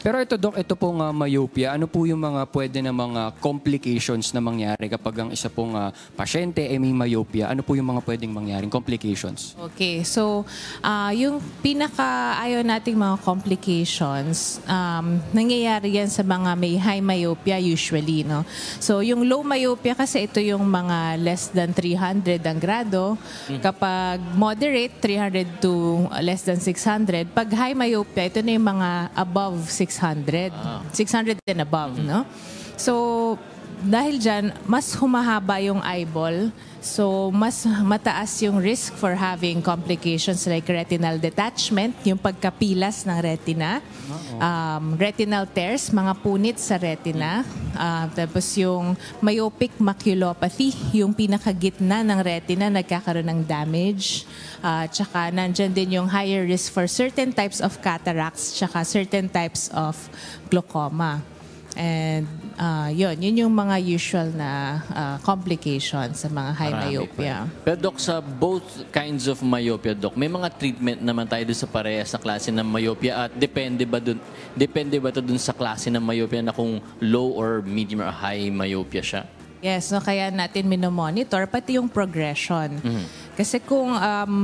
Pero ito, Doc, ito pong myopia, ano po yung mga pwede na mga complications na mangyari kapag ang isa pong pasyente ay may myopia? Ano po yung mga pwedeng mangyaring complications? Okay, so yung pinaka-ayaw nating mga complications, nangyayari yan sa mga may high myopia usually, no? So yung low myopia kasi ito yung mga less than 300 ang grado. Kapag moderate, 300 to less than 600. Pag high myopia, ito na yung mga above 600. 600 and above, no? So dahil dyan, mas humahaba yung eyeball. So, mas mataas yung risk for having complications like retinal detachment, yung pagkapilas ng retina, retinal tears, mga punit sa retina, tapos yung myopic maculopathy, yung pinakagitna ng retina, nagkakaroon ng damage, tsaka nandyan din yung higher risk for certain types of cataracts, tsaka certain types of glaucoma. And yun yung mga usual na complications sa mga high myopia. Pero Doc, sa both kinds of myopia, Doc, may mga treatment naman tayo dun sa parehas na klase ng myopia at depende ba ito dun sa klase ng myopia na kung low or medium or high myopia siya? Yes, no, kaya natin minomonitor pati yung progression. Kasi kung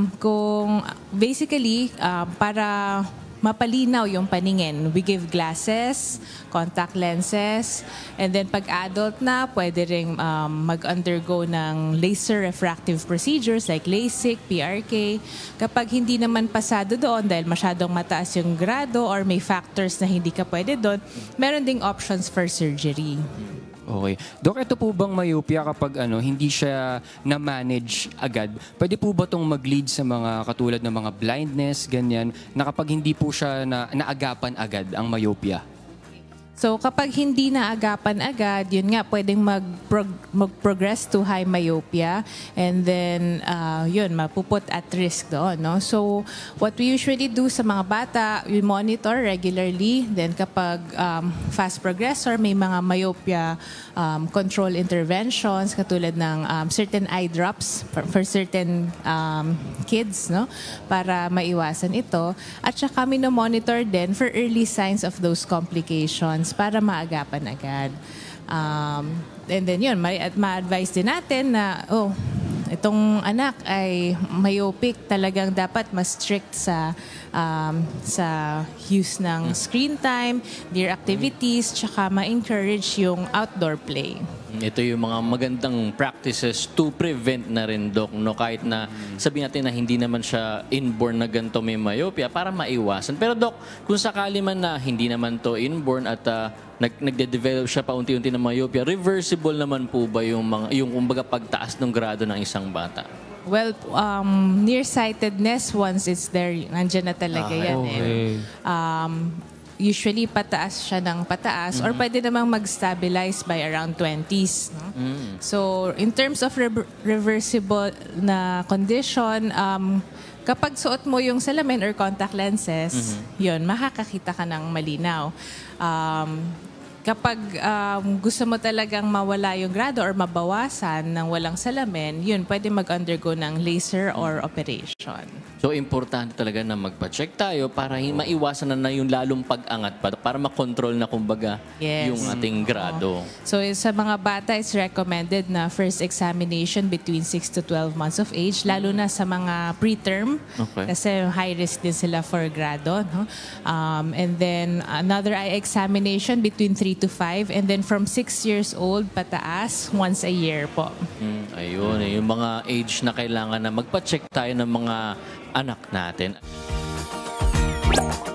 basically para mapalinaw yung paningin. We give glasses, contact lenses, and then pag adult na, pwede rin mag-undergo ng laser refractive procedures like LASIK, PRK. Kapag hindi naman pasado doon dahil masyadong mataas yung grado or may factors na hindi ka pwede doon, meron ding options for surgery. Okay. Dok, ito po bang myopia kapag hindi siya na-manage agad? Pwede po ba itong mag-lead sa mga katulad ng mga blindness, ganyan, na kapag hindi po siya naagapan agad ang myopia? So kapag hindi naagapan agad, yun nga, pwedeng mag-progress to high myopia and then yun, mapuput at risk doon. No? So what we usually do sa mga bata, we monitor regularly. Then kapag fast progressor, may mga myopia control interventions katulad ng certain eye drops for certain kids, no? Para maiwasan ito. At saka monitor din for early signs of those complications para maagapan agad. And then yun, ma-advise din natin na, itong anak ay myopic, talagang dapat mas strict sa use ng screen time, their activities, tsaka ma-encourage yung outdoor play. Ito yung mga magandang practices to prevent na rin, Doc, no? Kahit na sabihin natin na hindi naman siya inborn na ganito may myopia para maiwasan. Pero Doc, kung sakali man na hindi naman to inborn at nagde-develop siya paunti-unti ng myopia, reversible naman po ba yung kumbaga pagtaas ng grado ng isang bata? Well, nearsightedness, once it's there, nandiyan na talaga yan. Usually, pataas siya ng pataas or pwede namang mag-stabilize by around 20s. No? So, in terms of reversible na condition, kapag suot mo yung salamin or contact lenses, yun, makakakita ka ng malinaw. Kapag gusto mo talagang mawala yung grado or mabawasan ng walang salamin, yun, pwede mag-undergo ng laser or operation. So, importante talaga na magpa-check tayo para maiwasan na yung lalong pag-angat para makontrol na kumbaga yung ating grado. So, sa mga bata, it's recommended na first examination between 6 to 12 months of age, lalo na sa mga preterm, kasi high risk din sila for grado. No? And then, another eye examination between 3 to 5, and then from 6 years old pataas, once a year po. Ayun, yung mga age na kailangan na magpa-check tayo ng mga anak natin.